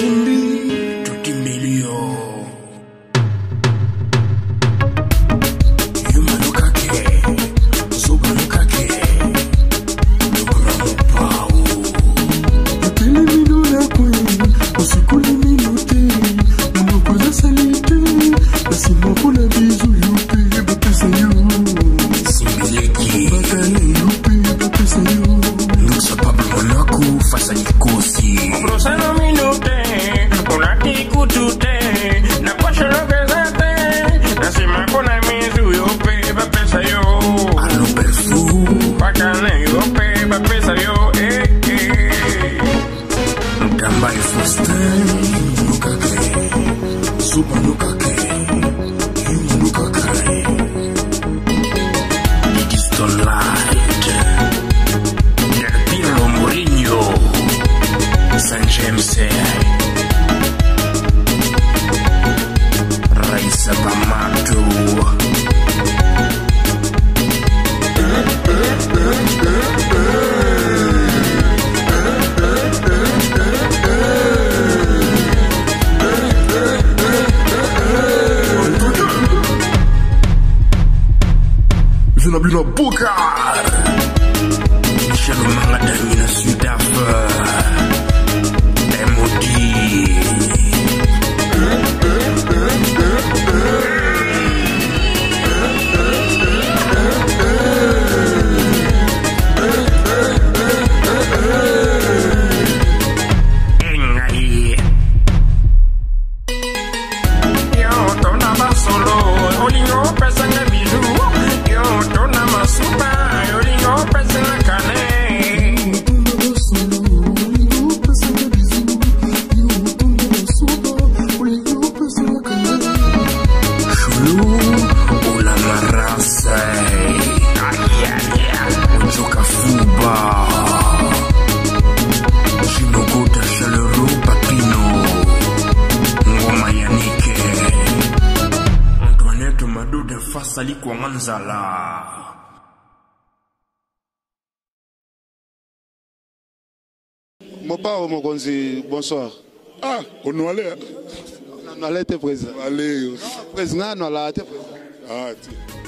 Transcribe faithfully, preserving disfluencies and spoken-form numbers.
Chimbi, tutti milio. Yuma no kake, soba no kake. Nukura pau. Atele mino la kwe, osikuli minote. Namo kwa salite, nasimo kuna bizu yupe, bapesa yu. Simileki, bakale yupe, bapesa yu. Nuksa Pablo Monaco, face à Nicosi. Brosano minote, una tikutute, na kwasha logezate, na sima kuna mizu yupe, bapesa yu. Alo perfu, bakale yupe, bapesa yu, eh, eh. Mtamba ifoste, nukake, suba nukake, yuma nukake. It is the light. Del Pirlo Mourinho, San James, Raisa Bamato. Zinabina Bukar Michel Mangadani na Sudaf M O D Engai Yo tona basolo Olingo pesanga bizu Yo tona masupa Olingo pesanga kane Chulu Ola marasa Ayaya Ojoka fuba Jinogota chaleureux papino Ngoma yanike Antoinette Madude Fasali kwa Nganzala. Mon père, mon konzi, bonsoir. Ah, on nous allait. On allait te président. Allez. Président, on allait te président. Ah, tiens.